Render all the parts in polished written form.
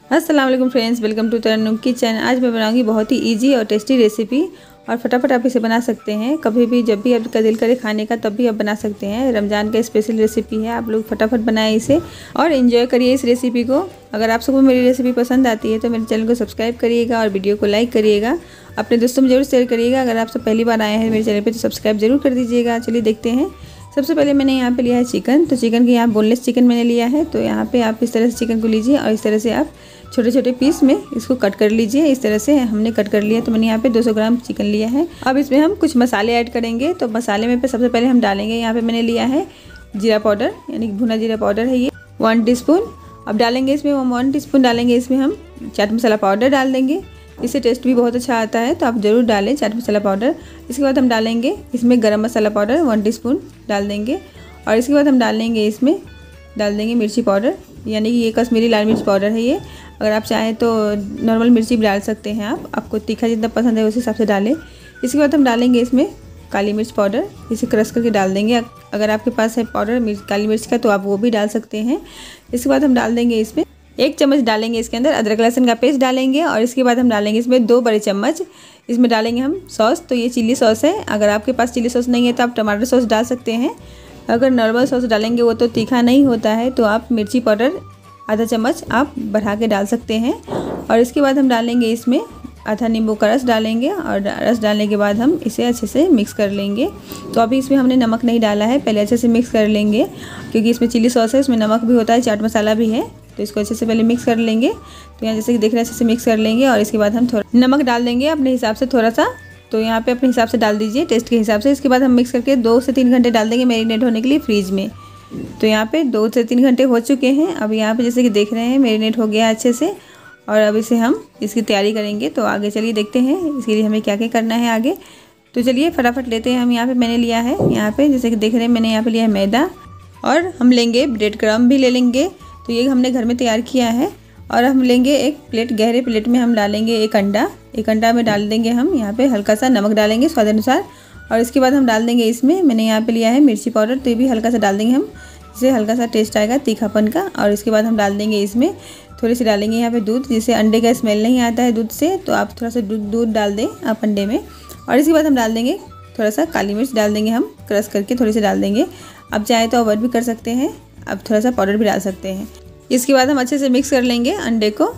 अस्सलाम वालेकुम friends, welcome to Tarannum kitchen. आज मैं बनाऊंगी बहुत ही इजी और टेस्टी रेसिपी और फटाफट आप इसे बना सकते हैं। कभी भी जब भी आपका दिल करे खाने का तब भी आप बना सकते हैं। रमज़ान का स्पेशल रेसिपी है, आप लोग फटाफट बनाएं इसे और इन्जॉय करिए इस रेसिपी को। अगर आप सबको मेरी रेसिपी पसंद आती है तो मेरे चैनल को सब्सक्राइब करिएगा और वीडियो को लाइक करिएगा। अपने दोस्तों में जरूर शेयर करिएगा। अगर आप सब पहली बार आए हैं मेरे चैनल पर तो सब्सक्राइब जरूर कर दीजिएगा। चलिए देखते हैं। सबसे पहले मैंने यहाँ पे लिया है चिकन। तो चिकन के यहाँ बोनलेस चिकन मैंने लिया है। तो यहाँ पे आप इस तरह से चिकन को लीजिए और इस तरह से आप छोटे छोटे पीस में इसको कट कर लीजिए। इस तरह से हमने कट कर लिया। तो मैंने यहाँ पे 200 ग्राम चिकन लिया है। अब इसमें हम कुछ मसाले ऐड करेंगे। तो मसाले में पे सबसे पहले हम डालेंगे, यहाँ पे मैंने लिया है जीरा पाउडर, यानी भुना जीरा पाउडर है ये 1 टीस्पून। अब डालेंगे इसमें 1 टीस्पून डालेंगे इसमें हम चाट मसाला पाउडर डाल देंगे। इससे टेस्ट भी बहुत अच्छा आता है, तो आप ज़रूर डालें चाट मसाला पाउडर। इसके बाद हम डालेंगे इसमें गरम मसाला पाउडर 1 टीस्पून डाल देंगे। और इसके बाद हम डालेंगे इसमें डाल देंगे मिर्ची पाउडर, यानी कि ये कश्मीरी लाल मिर्च पाउडर है ये। अगर आप चाहें तो नॉर्मल मिर्ची भी डाल सकते हैं आपको तीखा जितना पसंद है उस हिसाब से डालें। इसके बाद हम डालेंगे इसमें काली मिर्च पाउडर, इसे क्रश करके डाल देंगे। अगर आपके पास है पाउडर काली मिर्च का तो आप वो भी डाल सकते हैं। इसके बाद हम डाल देंगे इसमें 1 चम्मच डालेंगे इसके अंदर अदरक लहसुन का पेस्ट डालेंगे। और इसके बाद हम डालेंगे इसमें 2 बड़े चम्मच इसमें डालेंगे हम सॉस। तो ये चिल्ली सॉस है। अगर आपके पास चिल्ली सॉस नहीं है तो आप टमाटर सॉस डाल सकते हैं। अगर नॉर्मल सॉस डालेंगे वो तो तीखा नहीं होता है, तो आप मिर्ची पाउडर आधा चम्मच आप बढ़ा के डाल सकते हैं। और इसके बाद हम डालेंगे इसमें आधा नींबू का रस डालेंगे। और रस डालने के बाद हम इसे अच्छे से मिक्स कर लेंगे। तो अभी इसमें हमने नमक नहीं डाला है, पहले अच्छे से मिक्स कर लेंगे क्योंकि इसमें चिल्ली सॉस है, इसमें नमक भी होता है, चाट मसाला भी है। तो इसको अच्छे से पहले मिक्स कर लेंगे। तो यहाँ जैसे कि देख रहे हैं अच्छे से मिक्स कर लेंगे। और इसके बाद हम थोड़ा नमक डाल देंगे अपने हिसाब से थोड़ा सा। तो यहाँ पे अपने हिसाब से डाल दीजिए, टेस्ट के हिसाब से। इसके बाद हम मिक्स करके 2 से 3 घंटे डाल देंगे मैरिनेट होने के लिए फ्रीज में। तो यहाँ पे 2 से 3 घंटे हो चुके हैं। अब यहाँ पे जैसे कि देख रहे हैं मैरिनेट हो गया अच्छे से। और अब इसे हम इसकी तैयारी करेंगे। तो आगे चलिए देखते हैं इसके लिए हमें क्या क्या करना है आगे। तो चलिए फटाफट लेते हैं। हम यहाँ पे मैंने लिया है, यहाँ पे जैसे कि देख रहे हैं मैंने यहाँ पे लिया है मैदा। और हम लेंगे ब्रेड क्रम्ब भी ले लेंगे। तो ये हमने घर में तैयार किया है। और हम लेंगे एक प्लेट, गहरे प्लेट में हम डालेंगे एक अंडा में डाल देंगे हम यहाँ पे हल्का सा नमक डालेंगे स्वाद अनुसार। और इसके बाद हम डाल देंगे इसमें मैंने यहाँ पे लिया है मिर्ची पाउडर, तो ये भी हल्का सा डाल देंगे हम, जिससे हल्का सा टेस्ट आएगा तीखापन का। और इसके बाद हम डाल देंगे इसमें थोड़ी सी डालेंगे यहाँ पे दूध, जिससे अंडे का स्मेल नहीं आता है दूध से। तो आप थोड़ा सा दूध डाल दें आप अंडे में। और इसके बाद हम डाल देंगे थोड़ा सा काली मिर्च डाल देंगे हम क्रश करके थोड़ी सी डाल देंगे। आप चाहे तो अवॉइड भी कर सकते हैं, आप थोड़ा सा पाउडर भी डाल सकते हैं। इसके बाद हम अच्छे से मिक्स कर लेंगे अंडे को।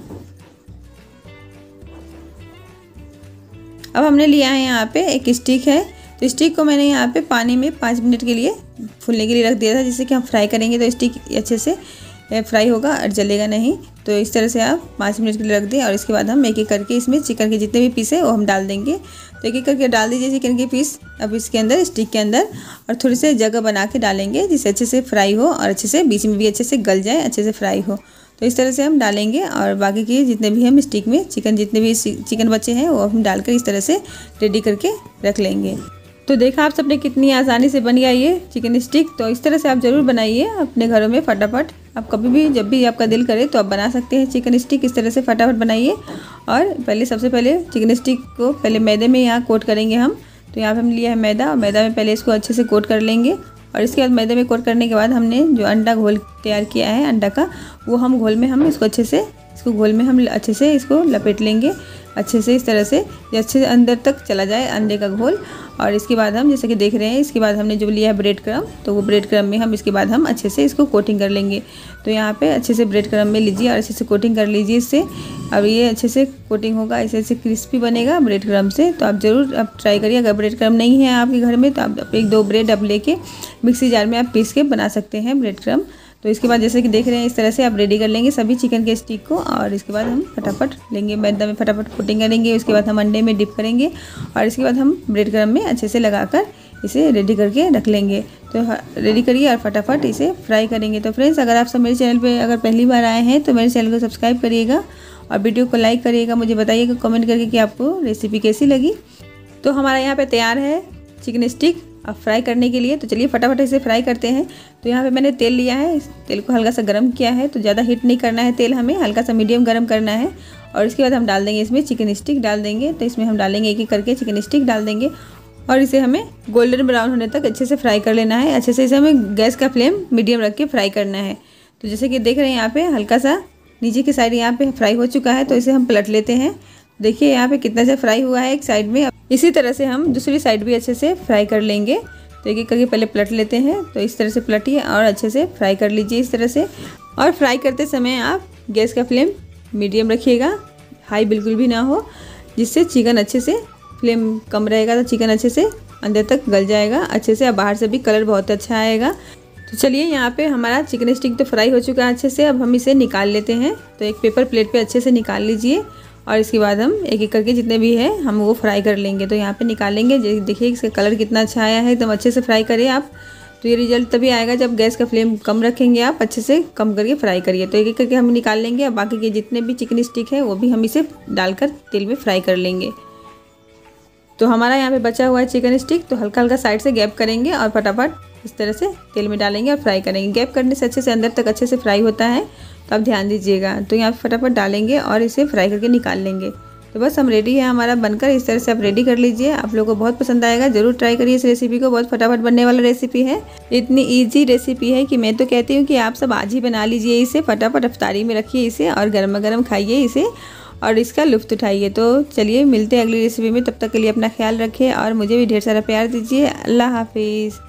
अब हमने लिया है यहाँ पे एक स्टिक है। तो स्टिक को मैंने यहाँ पे पानी में 5 मिनट के लिए फूलने के लिए रख दिया था, जिससे कि हम फ्राई करेंगे तो स्टिक अच्छे से फ्राई होगा और जलेगा नहीं। तो इस तरह से आप 5 मिनट के लिए रख दें। और इसके बाद हम एक एक करके इसमें चिकन के जितने भी पीस है वो हम डाल देंगे। तो एक एक करके डाल दीजिए चिकन के पीस अब इसके अंदर स्टिक के अंदर। और थोड़ी सी जगह बना के डालेंगे जिससे अच्छे से फ्राई हो और अच्छे से बीच में भी अच्छे से गल जाए, अच्छे से फ्राई हो। तो इस तरह से हम डालेंगे। और बाकी के जितने भी हम स्टिक में जितने भी चिकन बचे हैं वो हम डालकर इस तरह से रेडी करके रख लेंगे। तो देखा आप सबने कितनी आसानी से बन गया ये चिकन स्टिक। तो इस तरह से आप ज़रूर बनाइए अपने घरों में फटाफट। आप कभी भी जब भी आपका दिल करे तो आप बना सकते हैं चिकन स्टिक। इस तरह से फटाफट बनाइए। और सबसे पहले चिकन स्टिक को पहले मैदे में यहाँ कोट करेंगे हम। तो यहाँ पे हम लिया है मैदा, और मैदा में पहले इसको अच्छे से कोट कर लेंगे। और इसके बाद मैदे में कोट करने के बाद हमने जो अंडा घोल तैयार किया है अंडा का, वो हम घोल में हम इसको अच्छे से इसको लपेट लेंगे अच्छे से, इस तरह से अच्छे से अंदर तक चला जाए अंडे का घोल। और इसके बाद हम जैसे कि देख रहे हैं इसके बाद हमने जो लिया है ब्रेड क्रम्ब, तो वो ब्रेड क्रम्ब में हम इसके बाद हम अच्छे से इसको कोटिंग कर लेंगे। तो यहाँ पे अच्छे से ब्रेड क्रम्ब में लीजिए और अच्छे से कोटिंग कर लीजिए इससे। अब ये अच्छे से कोटिंग होगा, ऐसे क्रिस्पी बनेगा ब्रेड क्रम्ब से। तो आप ज़रूर आप ट्राई करिए। अगर ब्रेड क्रम्ब नहीं है आपके घर में तो आप 1-2 ब्रेड आप लेके मिक्सी जार में आप पीस के बना सकते हैं ब्रेड क्रम्ब। तो इसके बाद जैसे कि देख रहे हैं इस तरह से आप रेडी कर लेंगे सभी चिकन के स्टिक को। और इसके बाद हम फटाफट लेंगे मैदा में फटाफट कोटिंग करेंगे। उसके बाद हम अंडे में डिप करेंगे। और इसके बाद हम ब्रेड क्रम्ब में अच्छे से लगाकर इसे रेडी करके रख लेंगे। तो रेडी करिए और फटाफट इसे फ्राई करेंगे। तो फ्रेंड्स, अगर आप सब मेरे चैनल पे अगर पहली बार आए हैं तो मेरे चैनल को सब्सक्राइब करिएगा और वीडियो को लाइक करिएगा। मुझे बताइएगा कमेंट करके कि आपको रेसिपी कैसी लगी। तो हमारा यहाँ पे तैयार है चिकन स्टिक अब फ्राई करने के लिए। तो चलिए फटाफट इसे फ्राई करते हैं। तो यहाँ पे मैंने तेल लिया है, इस तेल को हल्का सा गर्म किया है। तो ज़्यादा हीट नहीं करना है तेल, हमें हल्का सा मीडियम गर्म करना है। और इसके बाद हम डाल देंगे इसमें चिकन स्टिक डाल देंगे। तो इसमें हम डालेंगे एक एक करके चिकन स्टिक डाल देंगे। और इसे हमें गोल्डन ब्राउन होने तक अच्छे से फ्राई कर लेना है। अच्छे से इसे हमें गैस का फ्लेम मीडियम रख के फ्राई करना है। तो जैसे कि देख रहे हैं यहाँ पे हल्का सा नीचे की साइड यहाँ पे फ्राई हो चुका है, तो इसे हम पलट लेते हैं। देखिए यहाँ पे कितना अच्छा फ्राई हुआ है एक साइड में। इसी तरह से हम दूसरी साइड भी अच्छे से फ्राई कर लेंगे। तो एक एक करके पहले पलट लेते हैं। तो इस तरह से पलटिए और अच्छे से फ्राई कर लीजिए इस तरह से। और फ्राई करते समय आप गैस का फ्लेम मीडियम रखिएगा, हाई बिल्कुल भी ना हो, जिससे चिकन अच्छे से, फ्लेम कम रहेगा तो चिकन अच्छे से अंदर तक गल जाएगा अच्छे से, और बाहर से भी कलर बहुत अच्छा आएगा। तो चलिए यहाँ पे हमारा चिकन स्टिक तो फ्राई हो चुका है अच्छे से। अब हम इसे निकाल लेते हैं। तो एक पेपर प्लेट पे अच्छे से निकाल लीजिए और इसके बाद हम एक एक करके जितने भी है हम वो फ्राई कर लेंगे। तो यहाँ पे निकालेंगे। देखिए इसका कलर कितना अच्छा आया है, एकदम अच्छे से फ्राई करिए आप। तो ये रिजल्ट तभी आएगा जब गैस का फ्लेम कम रखेंगे, आप अच्छे से कम करके फ्राई करिए। तो एक एक करके हम निकाल लेंगे। और बाकी के जितने भी चिकन स्टिक है वो भी हम इसे डालकर तेल में फ्राई कर लेंगे। तो हमारा यहाँ पे बचा हुआ है चिकन स्टिक, तो हल्का हल्का साइड से गैप करेंगे और फटाफट इस तरह से तेल में डालेंगे और फ्राई करेंगे। गैप करने से अच्छे से अंदर तक अच्छे से फ्राई होता है, तो आप ध्यान दीजिएगा। तो यहाँ पे फटाफट डालेंगे और इसे फ्राई करके निकाल लेंगे। तो बस हम रेडी है हमारा बनकर। इस तरह से आप रेडी कर लीजिए। आप लोगों को बहुत पसंद आएगा, ज़रूर ट्राई करिए इस रेसिपी को। बहुत फटाफट बनने वाला रेसिपी है, इतनी ईजी रेसिपी है कि मैं तो कहती हूँ कि आप सब आज ही बना लीजिए इसे। फटाफट अफ्तारी में रखिए इसे और गर्मा गर्म खाइए इसे और इसका लुत्फ़ उठाइए। तो चलिए मिलते हैं अगली रेसिपी में। तब तक के लिए अपना ख्याल रखिए और मुझे भी ढेर सारा प्यार दीजिए। अल्लाह हाफिज़।